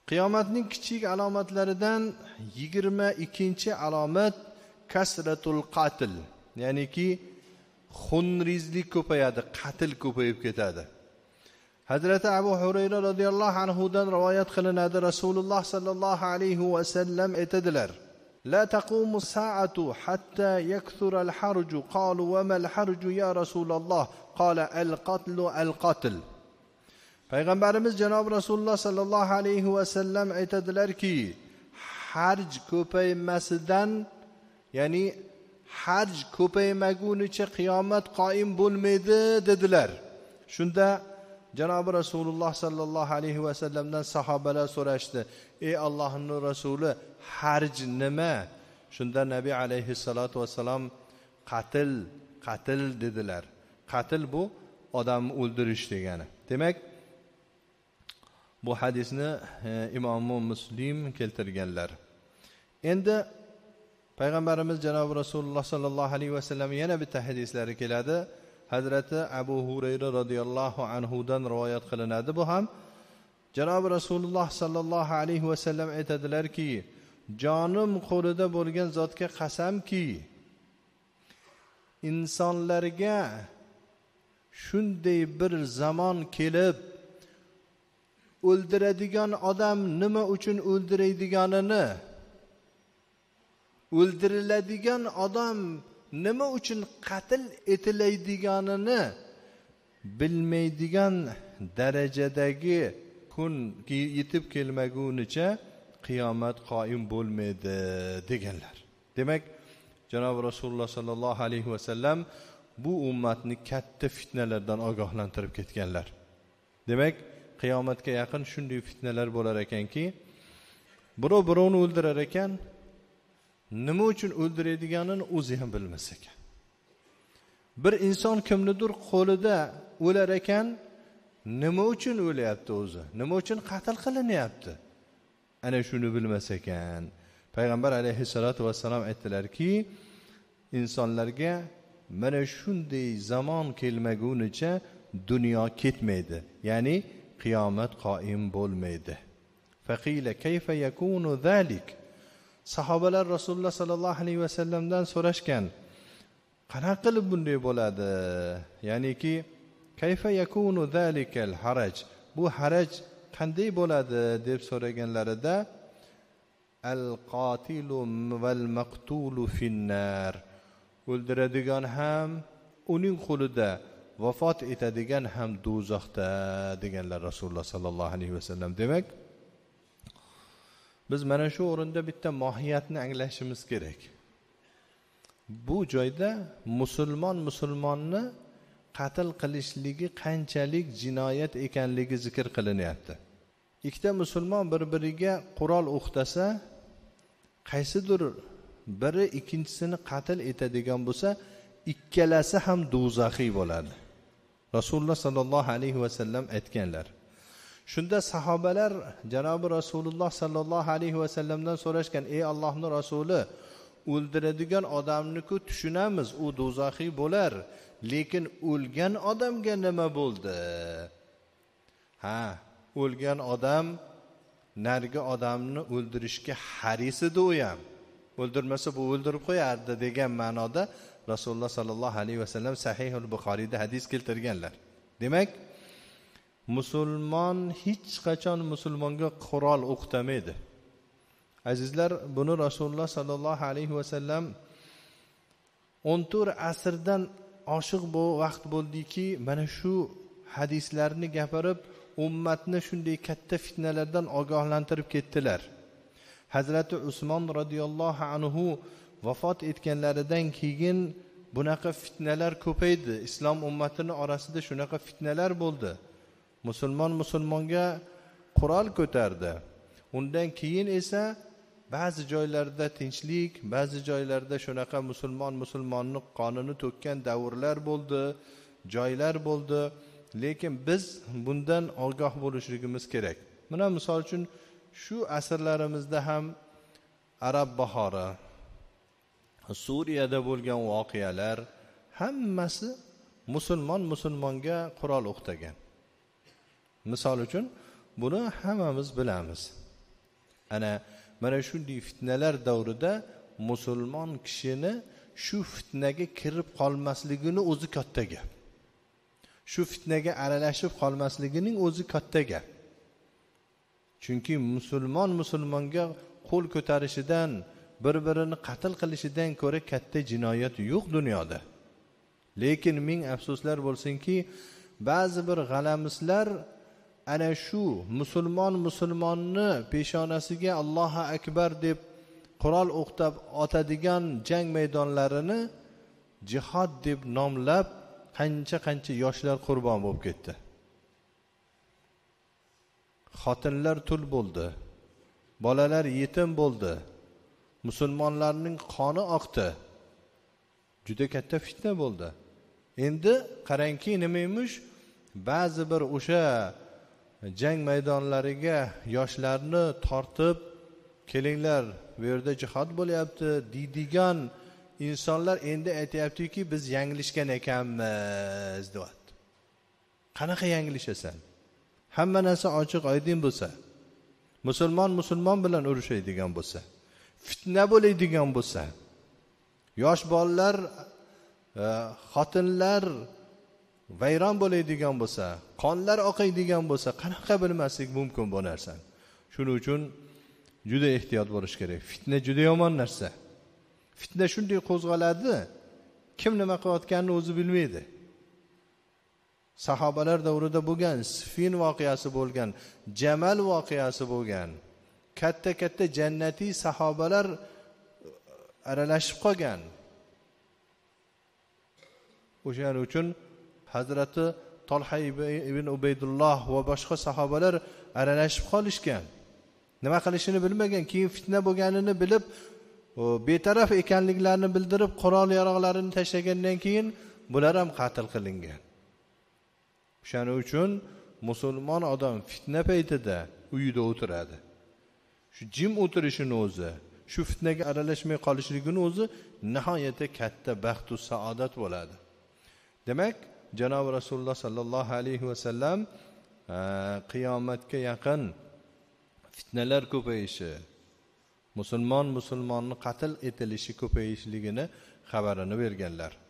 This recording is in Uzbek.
Qiyomatning kichik alomatlaridan 22-alomat kasratul qatl, ya'niki xunrizlik ko'payadi, qatl ko'payib ketadi. Hazrati Abu Hurayra radhiyallohu anhu dan rivoyat qilinadi, Rasululloh sallallohu alayhi va sallam aytadilar: "La taqumu sa'atu hatta yakthura al-harju." Qalu: "Wa ma al-harju ya Rasululloh?" Qala: "Al-qatlu al-qatl." Payg'ambarimiz janob Rasululloh sallallohu alayhi va sallam aytadilarki, harj ko'paymasidan, ya'ni harj ko'paymagunicha qiyomat qoyim bo'lmaydi dedilar. Shunda janob Rasululloh sallallohu alayhi va sallamdan sahobalar so'rashdi: "Ey Allohning rasuli, harj nima?" Shunda Nabiy alayhi salatu vasallam qatl dedilar. Qatl bu odamni o'ldirish degani. Demak, bu hadisni Imom Muslim keltirganlar. Endi payg'ambarimiz janob Rasululloh sallallohu alayhi va sallam yana bitta hadislari keladi. Hazrati Abu Hurayra radhiyallohu anhu dan rivoyat qilinadi. Bu ham janob Rasululloh sallallohu alayhi va sallam aytadilarki, "Jonim qo'lida bo'lgan zotga qasamki, insonlarga shunday bir zamon kelib, o'ldiradigan odam nima uchun o'ldiradiganini, o'ldiriladigan odam nima uchun qatl etiladiganini bilmaydigan darajadagi kun yetib kelmagunicha qiyomat qoyim bo'lmaydi" deganlar. Demak, janob Rasululloh sallallohu alayhi va sallam bu ummatni katta fitnalardan ogohlantirib ketganlar. Demak, qiyomatga yaqin shunday fitnalar bo'lar ekanki, birovni o'ldirar ekan, nima uchun o'ldiradiganini o'zi ham bilmas ekan. Bir inson kimnidir qo'lida o'lar ekan, nima uchun o'lyapti o'zi? Nima uchun qatl qilinyapti? Ana shuni bilmas ekan. Payg'ambar alayhissalatu vassalam aytdilarki, insonlarga mana shunday zamon kelmagunicha dunyo ketmaydi, ya'ni qiyomat qoyim bo'lmaydi. Faqila kayfa yakunu zalik? Sahobalar Rasululloh sallallohu alayhi va sallamdan so'rashgan, qanaqa qilib bunday bo'ladi? Ya'niki kayfa yakunu zalikal haraj? Bu haraj qanday bo'ladi deb so'raganlarida, al-qatilu val maqtulu finnar. O'ldiradigan ham uning qo'lida, vafot etadigan ham do'zaxda deganlar Rasululloh sallallohu alayhi va sallam. Demak, biz mana shu o'rinda bitta mohiyatni anglashimiz kerak. Bu joyda musulmonni qatl qilishligi qanchalik jinoyat ekanligi zikr qilinyapti. Ikkita musulmon bir-biriga qurol o'qtasa, qaysidir biri ikkinchisini qatl etadigan bo'lsa, ikkalasi ham do'zaxiy bo'ladi. Rasululloh sallallohu alayhi va sallam aytganlar. Shunda sahobalar janobi Rasululloh sallallohu alayhi va sallamdan so'rashgan: "Ey Allohning rasuli, o'ldiradigan odamni-ku tushunamiz, u do'zaxiy bo'lar, lekin o'lgan odamga nima bo'ldi?" O'lgan odam nargi odamni o'ldirishga haris edi, u ham o'ldirmasa bu o'ldirib qo'yardi degan ma'noda Rasululloh sallallohu alayhi va sallam Sahihul Buxoriyda hadis keltirganlar. Demak, musulmon hech qachon musulmonga qurol o'qtamaydi. Azizlar, buni Rasululloh sallallohu alayhi va sallam 14 asrdan oshiq bu vaqt bo'ldiki, mana shu hadislarni gapirib ummatni shunday katta fitnalardan ogohlantirib ketdilar. Hazrati Usmon radhiyallohu anhu vafot etganlaridan keyin bunaqa fitnalar ko'paydi. Islom ummatining orasida shunaqa fitnalar bo'ldi. Musulmonga qurol ko'tardi. Undan keyin esa ba'zi joylarda tinchlik, ba'zi joylarda shunaqa musulmonni qonini to'kkan davrlar bo'ldi, joylar bo'ldi. Lekin biz bundan ogoh bo'lishligimiz kerak. Mana misol uchun shu asrlarimizda ham Arab bahori, Suriyada bo'lgan voqealar hammasi musulmonga qurol o'qtagan. Misol uchun buni hammamiz bilamiz. Mana shunday fitnalar davrida musulmon kishini shu fitnaga kirib qolmasligini o'zi katta gap. Shu fitnaga aralashib qolmasligining o'zi katta gap. Chunki musulmonga qo'l ko'tarishidan, bir-birini qatl qilishidan ko'ra katta jinoyat yo'q dunyoda. Lekin ming afsuslar bo'lsinki, ba'zi bir g'alamislar ana shu musulmonni peshonasiga Allohu akbar deb qurol o'qtab otadigan jang maydonlarini jihad deb nomlab qancha yoshlar qurbon bo'lib ketdi. Xotinlar tul bo'ldi. Bolalar yetim bo'ldi. Musulmonlarning qoni oqdi. Juda katta fitna bo'ldi. Endi qarangki nima emish? Ba'zi bir o'sha jang maydonlariga yoshlarni tortib, kelinglar, bu yerda jihad bo'lyapti deydigan insonlar endi aytayaptiki, biz yanglishgan ekanmiz deyapti. Qanaqa yanglishasan? Hamma narsa ochiq oydin bo'lsa, musulmon bilan urushadigan bo'lsa, fitna bo'ladigan bo'lsa, yosh bolalar, xotinlar vayron bo'ladigan bo'lsa, qonlar oqaydigan bo'lsa, qanaqa bilmaslik mumkin bu narsani? Shuning uchun juda ehtiyot bo'lish kerak. Fitna juda yomon narsa. Fitna shunday qo'zg'aladi, kim nima qilayotganini o'zi bilmaydi. Sahobalar davrida bo'lgan, Siffin voqeasi bo'lgan, Jamal voqeasi bo'lgan. Katta jannatiy sahobalar aralashib qolgan. O'shaning uchun Hazrati Talha ibn Ubaydulloh va boshqa sahobalar aralashib qolishgan. Nima qilishini bilmagan, keyin fitna bo'lganini bilib, betaraf ekanliklarini bildirib, qurol yaroqlarini tashlagandan keyin bular ham qatl qilingan. Shuning uchun musulmon odam fitna paytida uyida o'tiradi. Shu jim o'tirishini o'zi, shu fitnaga aralashmay qolishligini o'zi nihoyatda katta baxt va saodat bo'ladi. Demak, Janob Rasululloh sallallohu alayhi va sallam qiyomatga yaqin fitnalar ko'payishi, musulmonni qatl etilishi ko'payishligini xabarini berganlar.